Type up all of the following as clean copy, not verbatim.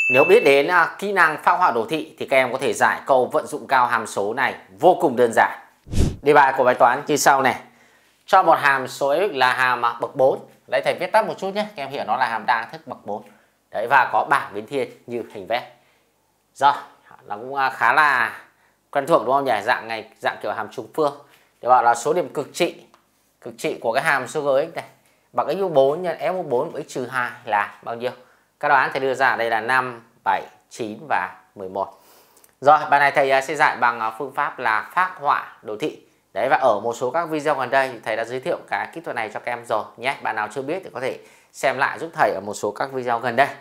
Nếu biết đến kỹ năng phác họa đồ thị thì các em có thể giải câu vận dụng cao hàm số này vô cùng đơn giản. Đề bài của bài toán như sau này. Cho một hàm số f là hàm bậc 4. Đấy, thầy viết tắt một chút nhé. Các em hiểu nó là hàm đa thức bậc 4. Đấy, và có bảng biến thiên như hình vẽ. Rồi, nó cũng khá là quen thuộc đúng không nhỉ? Dạng kiểu hàm trùng phương. Để bảo là số điểm cực trị của cái hàm số gx này bằng x mũ 4 nhân f mũ 4 của x trừ 2 là bao nhiêu? Các đáp án thầy đưa ra ở đây là 5, 7, 9 và 11. Rồi, bài này thầy sẽ dạy bằng phương pháp là phác họa đồ thị. Đấy, và ở một số các video gần đây thì thầy đã giới thiệu cái kỹ thuật này cho các em rồi nhé. Bạn nào chưa biết thì có thể xem lại giúp thầy ở một số các video gần đây.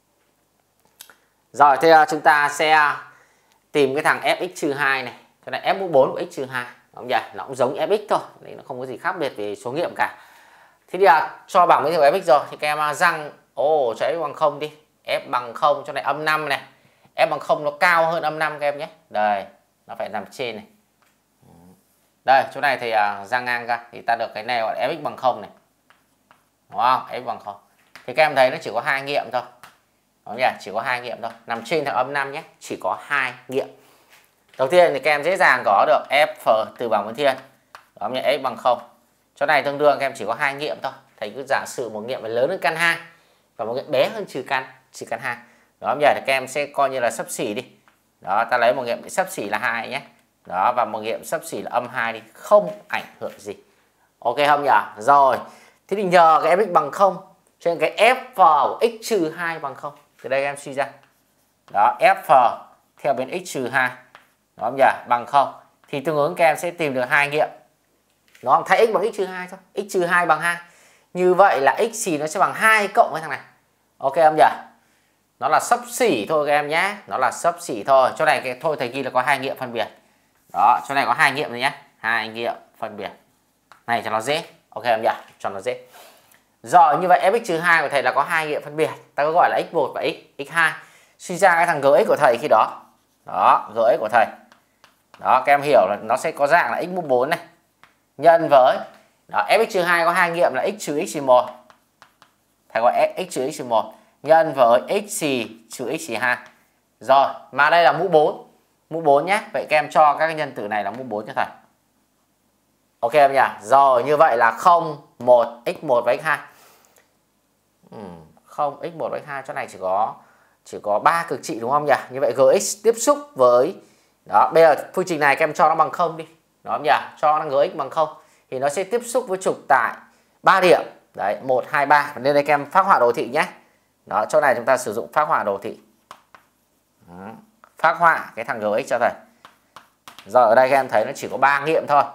Rồi, thì chúng ta sẽ tìm cái thằng fx-2 này. Cái này f mũ 4 của x trừ 2. Đúng không? Nó cũng giống fx thôi. Đấy, nó không có gì khác biệt về số nghiệm cả. Thế thì cho bằng với hiệu fx rồi thì các em răng cho f bằng 0 đi. F bằng 0 cho này âm 5 này. F bằng 0 nó cao hơn âm 5 các em nhé. Đây, nó phải nằm trên này. Đây, chỗ này thì răng ngang ra thì ta được cái này gọi là fx bằng 0 này. Đúng không? F bằng 0. Thì các em thấy nó chỉ có 2 nghiệm thôi. Đúng không? Chỉ có 2 nghiệm thôi. Nằm trên thằng âm 5 nhé. Chỉ có 2 nghiệm. Đầu tiên thì các em dễ dàng có được f từ bảng biến thiên. Đúng không? F bằng 0. Chỗ này tương đương các em chỉ có 2 nghiệm thôi. Thầy cứ giả sử một nghiệm lớn hơn căn 2 và một nghiệm bé hơn trừ căn 2. Đó, không nhỉ? Thì các em sẽ coi như là xấp xỉ đi. Đó, ta lấy một nghiệm xấp xỉ là 2 nhé. Đó, và một nghiệm xấp xỉ là âm 2 đi, không ảnh hưởng gì. Ok không nhỉ? Rồi. Thế thì nhờ cái fx bằng 0 cho nên cái f của x trừ 2 bằng 0. Từ đây em suy ra. Đó, f theo biến x trừ 2. Đó không nhỉ? Bằng 0. Thì tương ứng các em sẽ tìm được 2 nghiệm. Nó không? Thay x bằng x trừ 2 thôi. X trừ 2 bằng 2. Như vậy là x thì nó sẽ bằng 2 cộng với thằng này. Ok không nhỉ? Nó là xấp xỉ thôi các em nhé. Nó là xấp xỉ thôi. Chỗ này thôi thầy ghi là có 2 nghiệm phân biệt. Đó, chỗ này có 2 nghiệm rồi nhé. 2 nghiệm phân biệt. Này cho nó dễ. Ok không nhỉ? Cho nó dễ. Rồi, như vậy fx-2 của thầy là có 2 nghiệm phân biệt. Ta có gọi là x1 và x2. Suy ra cái thằng gx của thầy khi đó. Đó, gx của thầy. Đó, các em hiểu là nó sẽ có dạng là x mũ 4 này. Nhân với đó, fx-2 có 2 nghiệm là x trừ x trừ 1. Thầy gọi x trừ x trừ 1 nhân với x trừ x trừ 2. Rồi, mà đây là mũ 4. Mũ 4 nhé. Vậy các em cho các nhân tử này là mũ 4 cho thầy. Ok em nhỉ? Rồi, như vậy là 0, 1, x1 và x2. 0, x1 và x2 chỗ này chỉ có 3 cực trị đúng không nhỉ? Như vậy gx tiếp xúc với đó, bây giờ phương trình này các em cho nó bằng 0 đi. Đúng không nhỉ? Cho nó gx bằng 0 thì nó sẽ tiếp xúc với trục tại 3 điểm. Đấy, 1 2 3. Nên đây các em phác họa đồ thị nhé. Đó, chỗ này chúng ta sử dụng phác họa đồ thị. Đó, phác họa cái thằng gx cho thầy. Rồi ở đây các em thấy nó chỉ có 3 nghiệm thôi.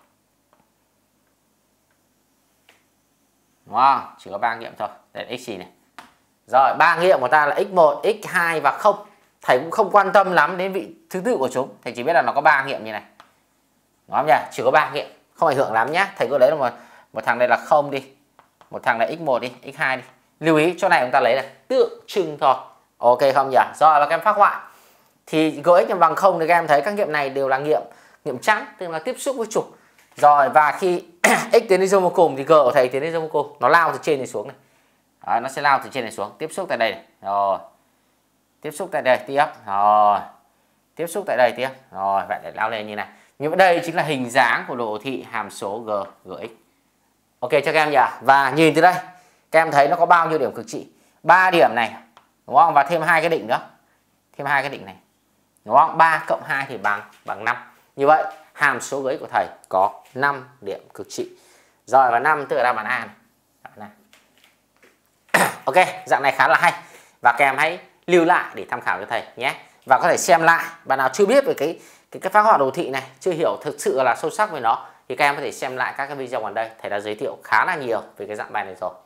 Đúng không? Chỉ có 3 nghiệm thôi. Đây là x này. Rồi 3 nghiệm của ta là x1, x2 và 0. Thầy cũng không quan tâm lắm đến vị thứ tự của chúng. Thầy chỉ biết là nó có 3 nghiệm như này. Đúng không nhỉ? Chỉ có 3 nghiệm. Không ảnh hưởng lắm nhé. Thầy cứ lấy là một thằng đây là 0 đi. Một thằng là x1 đi, x2 đi. Lưu ý chỗ này chúng ta lấy là tượng trưng thôi. Ok không nhỉ? Rồi và các em phác họa. Thì gx bằng 0 thì các em thấy các nghiệm này đều là nghiệm chẵn, tức là tiếp xúc với trục. Rồi và khi x tiến đến dâu vô cùng thì g của thầy tiến đến dâu vô cùng, nó lao từ trên này xuống này. Đó, nó sẽ lao từ trên này xuống, tiếp xúc tại đây này. Rồi. Tiếp xúc tại đây tiếp. Rồi. Tiếp xúc tại đây tiếp. Rồi, vậy để lao lên như này. Như vậy đây chính là hình dáng của đồ thị hàm số gx. Ok cho các em nhỉ? Và nhìn từ đây, các em thấy nó có bao nhiêu điểm cực trị? 3 điểm này, đúng không? Và thêm 2 cái định nữa. Thêm 2 cái định này. Đúng không? 3 cộng 2 thì bằng 5. Như vậy, hàm số gx của thầy có 5 điểm cực trị. Rồi và 5 tức là đáp án A này. Ok, dạng này khá là hay. Và các em hãy lưu lại để tham khảo cho thầy nhé. Và có thể xem lại. Bạn nào chưa biết về cái phác họa đồ thị này, chưa hiểu thực sự là sâu sắc về nó, thì các em có thể xem lại các cái video gần đây. Thầy đã giới thiệu khá là nhiều về cái dạng bài này rồi.